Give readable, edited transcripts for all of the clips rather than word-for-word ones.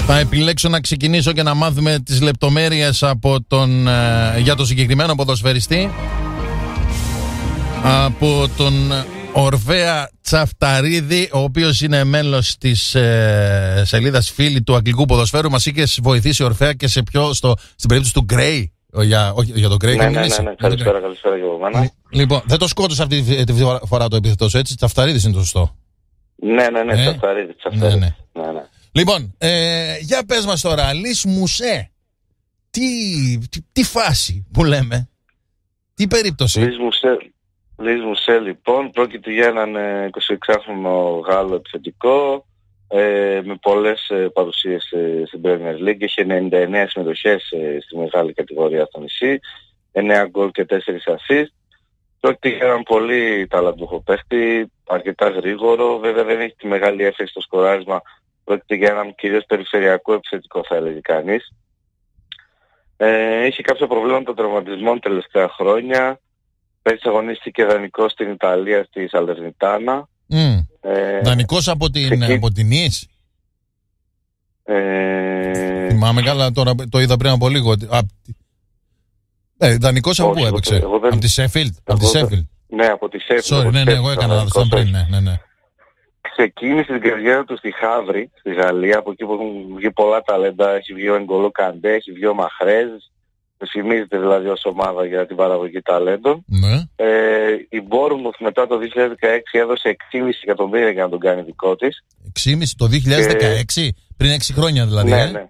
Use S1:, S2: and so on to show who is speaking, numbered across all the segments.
S1: Θα επιλέξω να ξεκινήσω και να μάθουμε τις λεπτομέρειες από για τον συγκεκριμένο ποδοσφαιριστή, από τον Ορφέα Τσαφταρίδη, ο οποίος είναι μέλος της σελίδας φίλη του αγγλικού ποδοσφαίρου. Μας είχες βοηθήσει, Ορφέα, και στην περίπτωση του Γκρέι. Όχι για τον Γκρέι.
S2: Ναι. Καλησπέρα και από μένα.
S1: Λοιπόν, δεν το σκότωσε αυτή τη φορά το επίθετο σου, έτσι? Τσαφταρίδης είναι το σωστό?
S2: Ναι, Τσαφταρίδης. Ναι.
S1: Λοιπόν, για πες μας τώρα, Λις Μουσέ, τι φάση που λέμε, τι περίπτωση?
S2: Λις Μουσέ, λοιπόν, πρόκειται για έναν 26χρονο Γάλλο επιθετικό, με πολλές παρουσίες στην Premier League. Έχει 99 συμμετοχές στη μεγάλη κατηγορία στο νησί, 9 γκολ και 4 assist. Πρόκειται για έναν πολύ ταλαντούχο παίχτη, αρκετά γρήγορο, βέβαια δεν έχει τη μεγάλη έφεση στο σκοράρισμα. Πρόκειται για έναν κυρίως περιφερειακό επιθετικό, θα έλεγε κανείς. Έχει κάποια προβλήματα τραυματισμών τελευταία χρόνια. Πέρσι αγωνίστηκε δανεικός στην Ιταλία, στη Σαλερνιτάνα.
S1: Δανεικός από την Ις. Θυμάμαι καλά, τώρα το είδα πριν από λίγο. Δανεικός από πού έπαιξε? Από τη Σέφιλντ.
S2: Ναι, από τη Σέφιλντ.
S1: Ναι, εγώ έκανα λάθος πριν. Ναι.
S2: Ξεκίνησε την καριέρα του στη Χαύρη, στη Γαλλία, από εκεί που έχουν βγει πολλά ταλέντα. Έχει βγει ο Εγκολό Καντέ, έχει βγει ο Μαχρέζ. Φημίζεται δηλαδή ως ομάδα για την παραγωγή ταλέντων.
S1: Ναι.
S2: Η Bournemouth μετά το 2016 έδωσε 6,5 εκατομμύρια για να τον κάνει δικό της.
S1: 6,5 το 2016, πριν 6 χρόνια δηλαδή?
S2: Ναι.
S1: Ναι.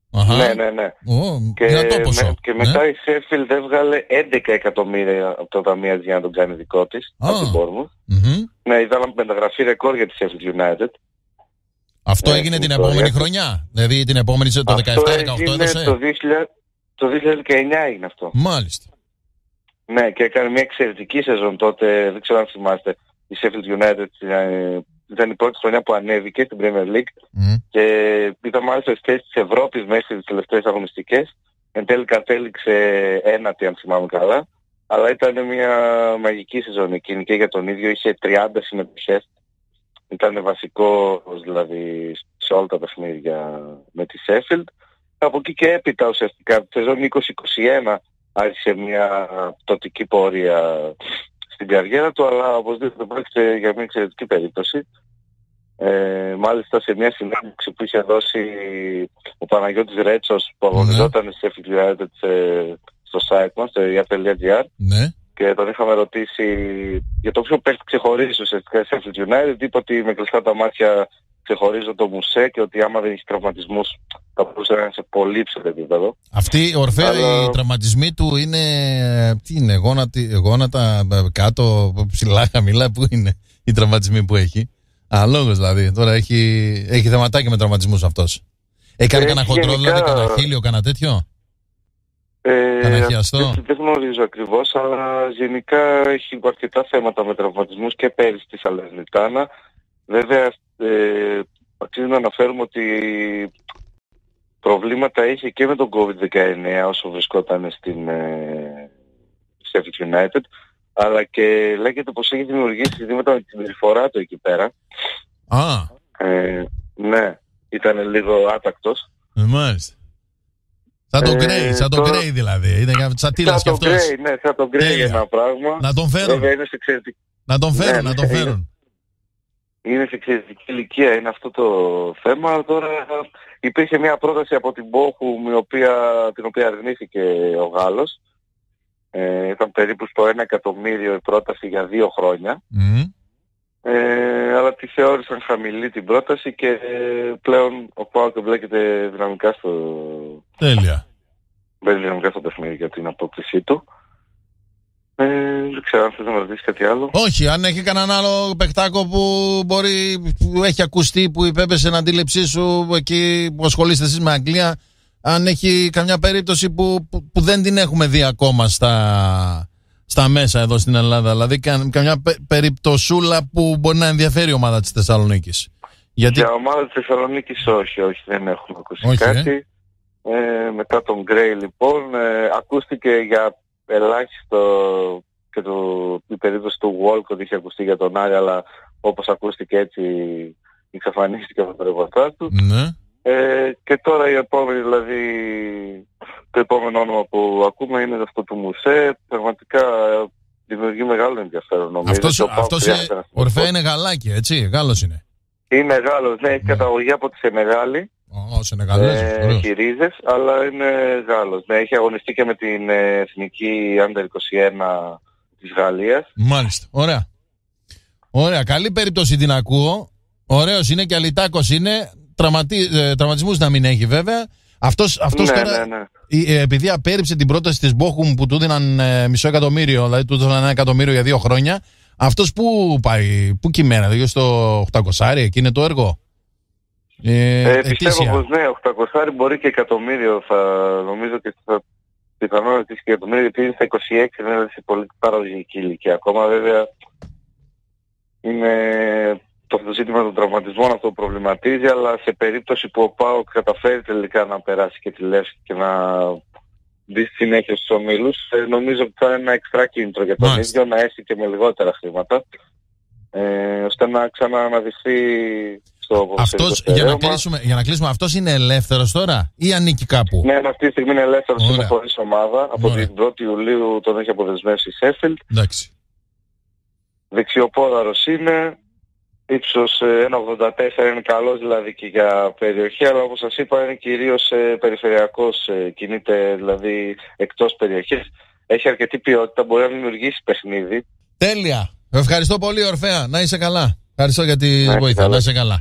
S2: Και μετά η Sheffield έβγαλε 11 εκατομμύρια από το ταμείο για να τον κάνει δικό της, από την Bournemouth. Ναι, ήταν μεταγραφή ρεκόρ για τη Sheffield United.
S1: Αυτό έγινε την επόμενη χρονιά? Δηλαδή την επόμενη, το 17-18 έδωσε?
S2: Το 2019 έγινε αυτό.
S1: Μάλιστα.
S2: Ναι, και έκανε μια εξαιρετική σεζόν τότε, δεν ξέρω αν θυμάστε. Η Sheffield United ήταν η πρώτη χρονιά που ανέβηκε στην Premier League και ήταν μάλιστα στις θέσεις της Ευρώπης μέχρι τις τελευταίες αγωνιστικές. Εν τέλει κατέληξε ένατη, αν θυμάμαι καλά. Αλλά ήταν μια μαγική σεζόν εκείνη και για τον ίδιο. Είχε 30 συμμετοχές. Ήταν βασικό δηλαδή σε όλα τα παιχνίδια με τη Sheffield. Από εκεί και έπειτα ουσιαστικά τη σεζόν 2021 άρχισε μια πτωτική πορεία στην καριέρα του, αλλά οπωσδήποτε πρόκειται για μια εξαιρετική περίπτωση. Μάλιστα σε μια συνέντευξη που είχε δώσει ο Παναγιώτης Ρέτσος που αγωνιζόταν στη Sheffield United στο site μας, στο ia.gr, και τον είχαμε ρωτήσει για το ποιο παίχτη ξεχωρίζει ουσιαστικά στη Sheffield United. Είπε ότι με κλειστά τα μάτια ξεχωρίζω το Μουσέ και ότι άμα δεν έχει τραυματισμούς θα μπορούσε να είναι σε πολύ υψηλό επίπεδο.
S1: Αυτή, Ορφέα, οι τραυματισμοί του είναι, τι είναι, γόνατα κάτω, ψηλά, χαμηλά, πού είναι οι τραυματισμοί που έχει? Αλόγως δηλαδή, τώρα έχει θεματάκι με τραυματισμούς αυτός. Έκανε κανένα χοντρό, δηλαδή κανένα χείλιο, κανένα τέτοιο? Κανένα χιαστό?
S2: Δεν γνωρίζω ακριβώς, αλλά γενικά έχει αρκετά θέματα με τραυματισμούς και πέρυσι στη Σαλερνιτάνα. Βέβαια, αξίζει να αναφέρουμε ότι προβλήματα είχε και με τον COVID-19 όσο βρισκόταν στην Sheffield United, αλλά και λέγεται πως έχει δημιουργήσει ζητήματα με την περιφορά του εκεί πέρα. Ναι, ήταν λίγο άτακτος.
S1: Μάλιστα. Σαν τον Γκρέι δηλαδή. Ήταν τσατήλας κι αυτός.
S2: Ναι, σαν τον Γκρέι ένα πράγμα.
S1: Να τον φέρουν. Να τον φέρουν.
S2: Είναι σε εξαιρετική ηλικία, είναι αυτό το θέμα. Τώρα υπήρχε μια πρόταση από την Bochum την οποία αρνήθηκε ο Γάλλος. Ήταν περίπου στο 1 εκατομμύριο η πρόταση για 2 χρόνια. Αλλά τη θεώρησαν χαμηλή την πρόταση και πλέον ο ΠΑΟΚ μπλέκεται δυναμικά στο παιχνίδι για την απόκτησή του. Δεν ξέρω αν θες να με ρωτήσεις κάτι άλλο.
S1: Όχι, αν έχει κανέναν άλλο παιχτάκο που έχει ακουστεί, που υπέπεσε την αντίληψή σου εκεί που ασχολείστε εσείς με Αγγλία, αν έχει καμιά περίπτωση που δεν την έχουμε δει ακόμα στα μέσα εδώ στην Ελλάδα, δηλαδή καμιά περιπτωσούλα που μπορεί να ενδιαφέρει η ομάδα της Θεσσαλονίκης?
S2: Για ομάδα της Θεσσαλονίκης όχι, δεν έχουμε ακούσει κάτι. Μετά τον Γκρέι λοιπόν ακούστηκε για ελάχιστο και η περίπτωση του Walcott είχε ακουστεί για τον Άρη, αλλά όπως ακούστηκε έτσι εξαφανίστηκε από το ρεπορτάζ του. Και τώρα η επόμενη, δηλαδή το επόμενο όνομα που ακούμε είναι αυτό του Μουσέ. Πραγματικά δημιουργεί μεγάλο ενδιαφέρον, νομίζω.
S1: Αυτός Ορφέα είναι γαλάκι, έτσι, Γάλλος είναι.
S2: Είναι Γάλλος, ναι, έχει καταγωγή από τη Σενεγάλη. Έχει ρίζες, αλλά είναι Γάλλος. Ναι, έχει αγωνιστεί και με την εθνική Under 21 της Γαλλίας.
S1: Μάλιστα, ωραία. Ωραία, καλή περίπτωση την ακούω. Ωραίος είναι και αλυτάκος είναι. Τραυματισμούς να μην έχει βέβαια. Αυτός τώρα, επειδή απέρριψε την πρόταση της Bochum που του δίναν $500,000, δηλαδή του δίναν $1,000,000 για 2 χρόνια, αυτός πού πάει, πού κυμμένα, δηλαδή στο 800, εκεί είναι το έργο.
S2: Πιστεύω πως ναι, 800 μπορεί και εκατομμύριο, νομίζω και θα πιθανόν ότι και εκατομμύριο, γιατί είναι στα 26, είναι σε πολύ παραγωγική ηλικία. Ακόμα βέβαια είναι το ζήτημα των τραυματισμών, αυτό που προβληματίζει, αλλά σε περίπτωση που ο ΠΑΟΚ καταφέρει τελικά να περάσει και τη Λεύσκη και να μπει στη συνέχεια στους ομίλους, νομίζω ότι θα είναι ένα εξτρά κίνητρο για τον ίδιο να έρθει και με λιγότερα χρήματα, ώστε να ξανααναδειχθεί στο ποδοσφαιρικό.
S1: Για να κλείσουμε, αυτός είναι ελεύθερος τώρα ή ανήκει κάπου?
S2: Ναι, αυτή τη στιγμή είναι ελεύθερος, είναι χωρίς ομάδα. Από την 1η Ιουλίου τον έχει αποδεσμεύσει η Σέφιλντ. Δεξιοπόδαρος είναι. Ύψος 1,84, είναι καλός δηλαδή και για περιοχή, αλλά όπως σας είπα είναι κυρίως περιφερειακός, κινείται δηλαδή εκτός περιοχής. Έχει αρκετή ποιότητα, μπορεί να δημιουργήσει παιχνίδι.
S1: Τέλεια. Ευχαριστώ πολύ Ορφέα, να είσαι καλά. Ευχαριστώ για τη βοήθεια, να είσαι καλά.